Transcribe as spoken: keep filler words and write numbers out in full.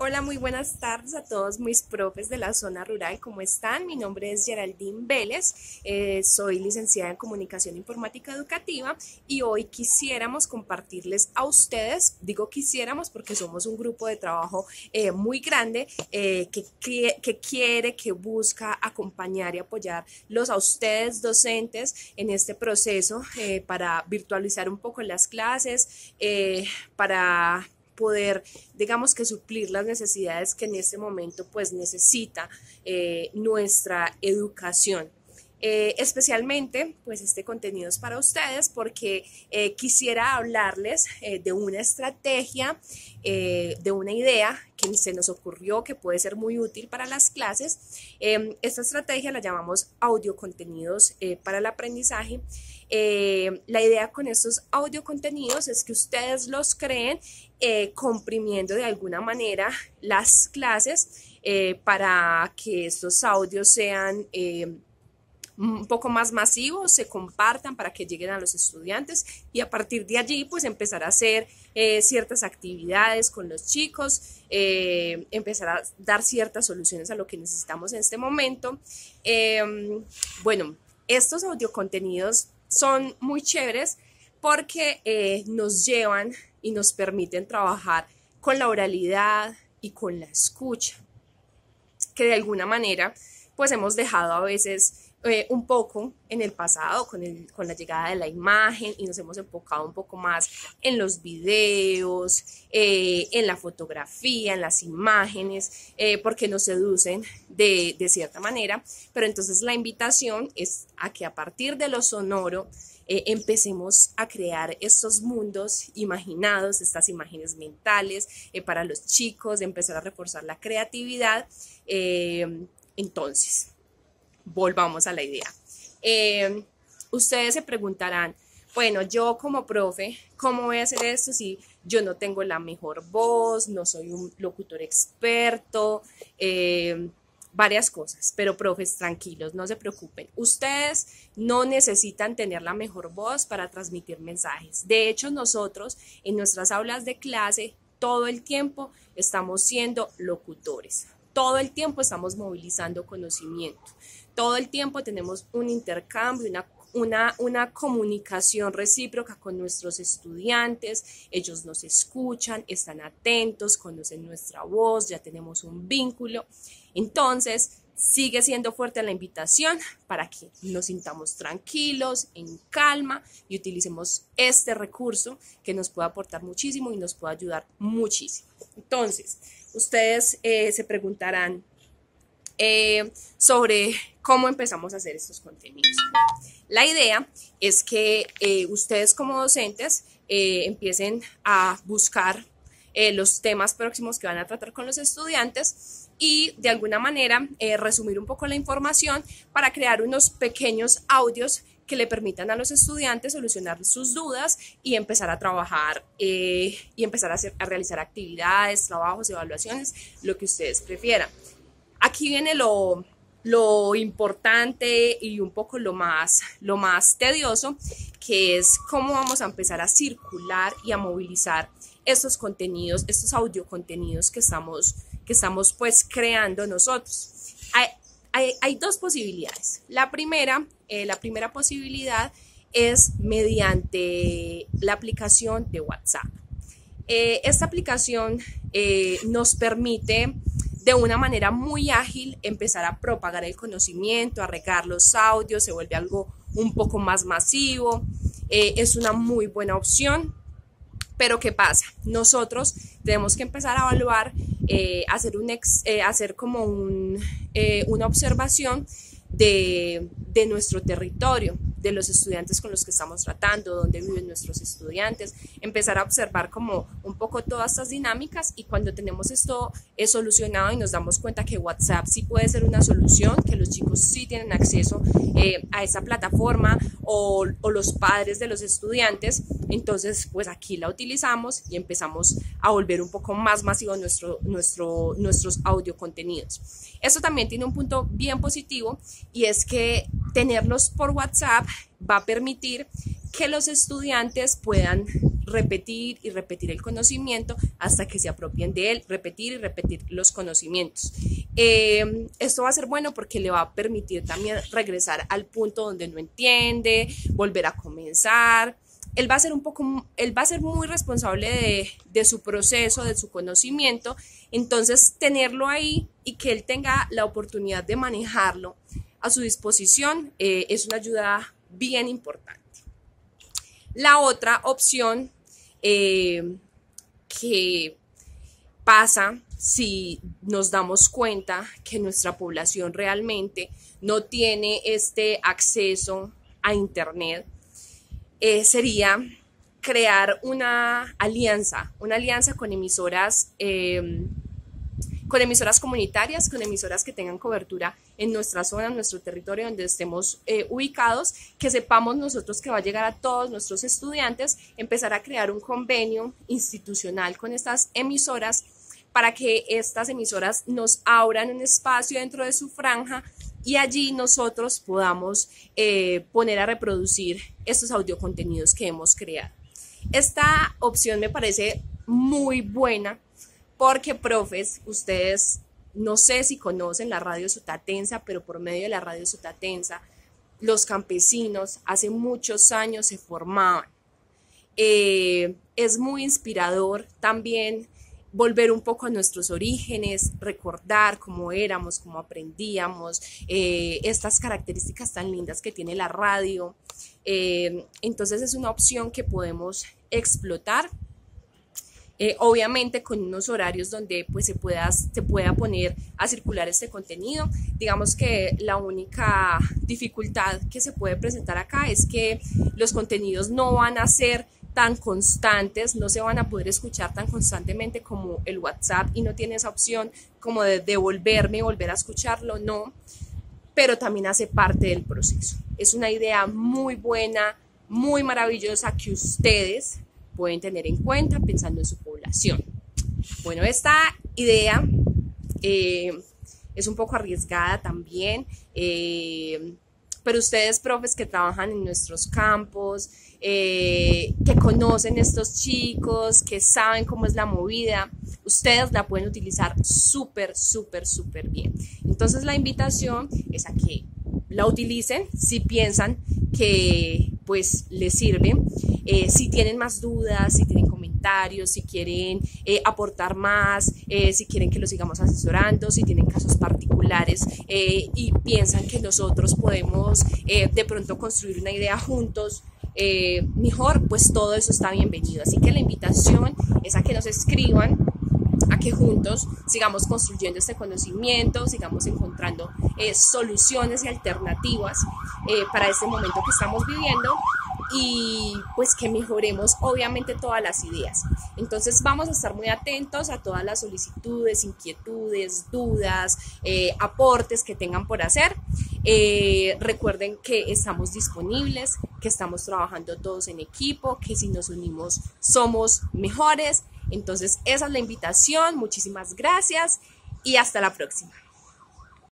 Hola, muy buenas tardes a todos mis profes de la zona rural. ¿Cómo están? Mi nombre es Geraldine Vélez, eh, soy licenciada en Comunicación Informática Educativa y hoy quisiéramos compartirles a ustedes, digo quisiéramos porque somos un grupo de trabajo eh, muy grande eh, que, que quiere, que busca acompañar y apoyarlos a ustedes docentes en este proceso eh, para virtualizar un poco las clases, eh, para poder, digamos que suplir las necesidades que en este momento pues necesita eh, nuestra educación. Eh, especialmente, pues este contenido es para ustedes porque eh, quisiera hablarles eh, de una estrategia, eh, de una idea que se nos ocurrió que puede ser muy útil para las clases. Eh, esta estrategia la llamamos audio contenidos eh, para el aprendizaje. Eh, la idea con estos audio contenidos es que ustedes los creen eh, comprimiendo de alguna manera las clases eh, para que estos audios sean eh, un poco más masivos, se compartan para que lleguen a los estudiantes y a partir de allí pues empezar a hacer eh, ciertas actividades con los chicos, eh, empezar a dar ciertas soluciones a lo que necesitamos en este momento. Eh, bueno, estos audio contenidos son muy chéveres porque eh, nos llevan y nos permiten trabajar con la oralidad y con la escucha, que de alguna manera pues hemos dejado a veces Eh, un poco en el pasado con, el, con la llegada de la imagen y nos hemos enfocado un poco más en los videos, eh, en la fotografía, en las imágenes, eh, porque nos seducen de, de cierta manera, pero entonces la invitación es a que a partir de lo sonoro eh, empecemos a crear estos mundos imaginados, estas imágenes mentales eh, para los chicos, de empezar a reforzar la creatividad. Eh, entonces, volvamos a la idea. Eh, ustedes se preguntarán, bueno, yo como profe, ¿cómo voy a hacer esto si yo no tengo la mejor voz, no soy un locutor experto? Eh, varias cosas, pero profes, tranquilos, no se preocupen. Ustedes no necesitan tener la mejor voz para transmitir mensajes. De hecho, nosotros en nuestras aulas de clase todo el tiempo estamos siendo locutores. Todo el tiempo estamos movilizando conocimiento. Todo el tiempo tenemos un intercambio, una, una, una comunicación recíproca con nuestros estudiantes. Ellos nos escuchan, están atentos, conocen nuestra voz, ya tenemos un vínculo. Entonces, sigue siendo fuerte la invitación para que nos sintamos tranquilos, en calma y utilicemos este recurso que nos puede aportar muchísimo y nos puede ayudar muchísimo. Entonces, ustedes eh, se preguntarán eh, sobre cómo empezamos a hacer estos contenidos. La idea es que eh, ustedes como docentes eh, empiecen a buscar eh, los temas próximos que van a tratar con los estudiantes y de alguna manera eh, resumir un poco la información para crear unos pequeños audios que le permitan a los estudiantes solucionar sus dudas y empezar a trabajar eh, y empezar a, hacer, a realizar actividades, trabajos, evaluaciones, lo que ustedes prefieran. Aquí viene lo, lo importante y un poco lo más, lo más tedioso, que es cómo vamos a empezar a circular y a movilizar estos contenidos, estos audio contenidos que estamos, que estamos pues creando nosotros. Hay, hay, hay dos posibilidades. La primera, eh, la primera posibilidad es mediante la aplicación de WhatsApp. Eh, esta aplicación eh, nos permite de una manera muy ágil empezar a propagar el conocimiento, a regar los audios, se vuelve algo un poco más masivo, eh, es una muy buena opción. Pero ¿qué pasa? Nosotros tenemos que empezar a evaluar, eh, hacer, un ex, eh, hacer como un, eh, una observación de, de nuestro territorio, de los estudiantes con los que estamos tratando, dónde viven nuestros estudiantes, empezar a observar como un poco todas estas dinámicas y cuando tenemos esto eh, solucionado y nos damos cuenta que WhatsApp sí puede ser una solución, que los chicos sí tienen acceso eh, a esa plataforma o, o los padres de los estudiantes, entonces pues aquí la utilizamos y empezamos a volver un poco más masivo nuestro, nuestro, nuestros audio contenidos. Esto también tiene un punto bien positivo y es que tenerlos por WhatsApp va a permitir que los estudiantes puedan repetir y repetir el conocimiento hasta que se apropien de él, repetir y repetir los conocimientos. Eh, esto va a ser bueno porque le va a permitir también regresar al punto donde no entiende, volver a comenzar. Él va a ser un poco, él va a ser muy responsable de, de su proceso, de su conocimiento. Entonces, tenerlo ahí y que él tenga la oportunidad de manejarlo a su disposición eh, es una ayuda bien importante. La otra opción eh, que pasa si nos damos cuenta que nuestra población realmente no tiene este acceso a Internet, eh, sería crear una alianza, una alianza con emisoras, eh, con emisoras comunitarias, con emisoras que tengan cobertura en nuestra zona, en nuestro territorio donde estemos eh, ubicados, que sepamos nosotros que va a llegar a todos nuestros estudiantes, empezar a crear un convenio institucional con estas emisoras para que estas emisoras nos abran un espacio dentro de su franja y allí nosotros podamos eh, poner a reproducir estos audiocontenidos que hemos creado. Esta opción me parece muy buena porque, profes, ustedes no sé si conocen la radio sotatensa, pero por medio de la radio sotatensa, los campesinos hace muchos años se formaban. Eh, es muy inspirador también volver un poco a nuestros orígenes, recordar cómo éramos, cómo aprendíamos, eh, estas características tan lindas que tiene la radio. Eh, entonces es una opción que podemos explotar. Eh, obviamente con unos horarios donde pues se pueda, se pueda poner a circular este contenido. Digamos que la única dificultad que se puede presentar acá es que los contenidos no van a ser tan constantes, no se van a poder escuchar tan constantemente como el WhatsApp y no tiene esa opción como de devolverme y volver a escucharlo, no, pero también hace parte del proceso. Es una idea muy buena, muy maravillosa que ustedes pueden tener en cuenta pensando en su población. Bueno, esta idea eh, es un poco arriesgada también, eh, pero ustedes, profes, que trabajan en nuestros campos, eh, que conocen estos chicos, que saben cómo es la movida, ustedes la pueden utilizar súper, súper, súper bien. Entonces la invitación es a que la utilicen si piensan que pues les sirve. Eh, si tienen más dudas, si tienen comentarios, si quieren eh, aportar más, eh, si quieren que los sigamos asesorando, si tienen casos particulares eh, y piensan que nosotros podemos eh, de pronto construir una idea juntos, eh, mejor, pues todo eso está bienvenido. Así que la invitación es a que nos escriban, a que juntos sigamos construyendo este conocimiento, sigamos encontrando eh, soluciones y alternativas eh, para este momento que estamos viviendo y pues que mejoremos obviamente todas las ideas. Entonces vamos a estar muy atentos a todas las solicitudes, inquietudes, dudas, eh, aportes que tengan por hacer. Eh, recuerden que estamos disponibles, que estamos trabajando todos en equipo, que si nos unimos somos mejores. Entonces esa es la invitación, muchísimas gracias y hasta la próxima.